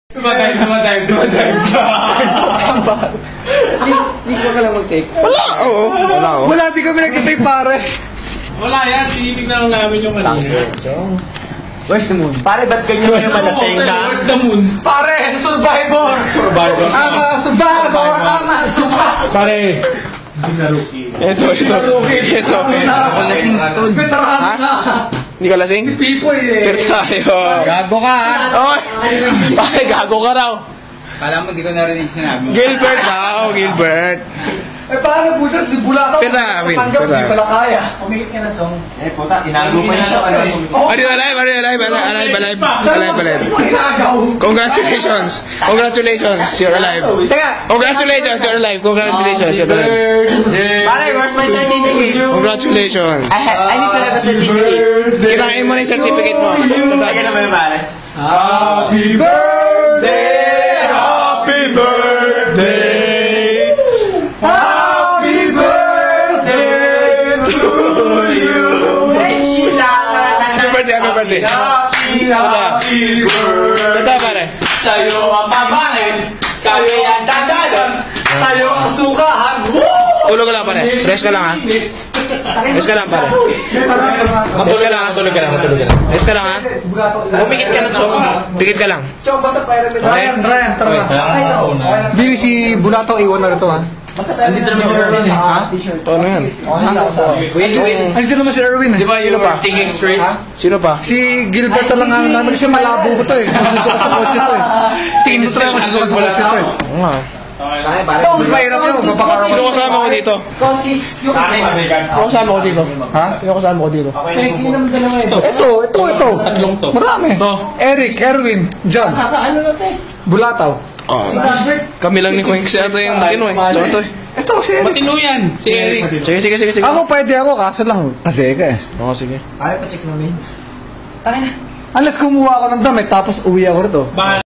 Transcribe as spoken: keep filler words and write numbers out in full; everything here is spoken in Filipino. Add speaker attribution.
Speaker 1: Dumadive, dumadive, dumadive.
Speaker 2: Please, please wag ka lang mag-take.
Speaker 3: Wala, oo. Wala, oo.
Speaker 4: Wala, di kami nag-tape, pare.
Speaker 1: Wala yan, tinitignan lang namin yung kanina.
Speaker 2: Where's the moon? Pare, ba't ganyan kayo malasing ka?
Speaker 1: Where's the moon?
Speaker 4: Pare, survivor!
Speaker 1: Survivor.
Speaker 4: Ama, survivor! Ama, survivor!
Speaker 1: Pare, hindi na rookie.
Speaker 3: Ito, ito. Ito.
Speaker 4: Ako lasing tol. Veteran na!
Speaker 3: Hindi ka lasing?
Speaker 4: Si Pipoy eh.
Speaker 3: Pero tayo.
Speaker 4: Gago ka ha?
Speaker 3: Oy! Bakit gago ka raw?
Speaker 4: Kala mo di ko narinig sinabi.
Speaker 3: Gilbert daw, Gilbert.
Speaker 4: Eh paano po siya? Si Bulataw.
Speaker 3: Peta, Win,
Speaker 4: Tanggap,
Speaker 3: peta.
Speaker 4: di pala kaya. Umikit ka na, Chong.
Speaker 2: Eh, puta, tinago pa niya siya. Ano yun?
Speaker 3: Are you alive? Are you alive? Alive, alive, alive. Alive, alive.
Speaker 4: Inagaw.
Speaker 3: Congratulations. Congratulations, you're alive.
Speaker 2: Teka!
Speaker 3: Congratulations, you're alive. Congratulations, you're alive.
Speaker 2: Pare, where's my certificate?
Speaker 3: Congratulations.
Speaker 2: I, ha- I need to have a certificate.
Speaker 3: Kinain mo na yung certificate mo. Sa
Speaker 2: Lagyan
Speaker 3: taas.
Speaker 2: naman yung pare.
Speaker 1: Happy birthday! Happy birthday! Happy birthday to you!
Speaker 3: Happy birthday, happy birthday.
Speaker 1: Happy, happy birthday!
Speaker 3: Ito, pare.
Speaker 1: Sa'yo ang pamain, kami ang dadalon, sa'yo ang sukahan.
Speaker 3: Tulog ka lang, pare. Rest ka lang, ha? Rest ka lang, pare. Rest ka lang, ha? Tulog ka lang, tulog ka lang. Rest ka lang, ha? Pumikit ka na, Chong. Pikit ka lang.
Speaker 4: Chong, basta pyramid.
Speaker 3: Okay?
Speaker 4: Ryan, Ryan, tara na. Di si Bulataw iwan na rito ha?
Speaker 2: Andito naman si Erwin eh. Ha?
Speaker 3: Ito, ano yan?
Speaker 2: Wait, wait.
Speaker 4: Andito naman si Erwin eh.
Speaker 1: Di ba yun pa? Thinking straight?
Speaker 3: Sino pa?
Speaker 4: Si Gilbert na lang ang namin kasi malabo ko to eh. Masusuka sa kotse to eh. Tingin mo talaga masusuka sa kotse to eh.
Speaker 3: Oo nga.
Speaker 4: Ito, mas mahirap yun. Mapakaraman.
Speaker 3: Sino kasama ko dito? Sino kasama ko dito? Ha? Sino kasama ko dito?
Speaker 4: Ito, ito, ito.
Speaker 1: Tatlong to.
Speaker 4: Marami. Eric, Erwin, John.
Speaker 2: Ano na te?
Speaker 4: Bulataw.
Speaker 3: Oh. Kami lang ni Queen kasi ito yung matino eh. Ito, ito eh.
Speaker 4: Ito, si Eric.
Speaker 1: Matino yan, si Eric.
Speaker 3: Sige, sige, sige, sige.
Speaker 4: Ako pwede ako, kaso lang. Kasi ka eh.
Speaker 3: Oo, sige.
Speaker 2: Pare, pa-check namin.
Speaker 4: Unless kumuha ako ng damit, tapos uwi ako rito.
Speaker 1: Baka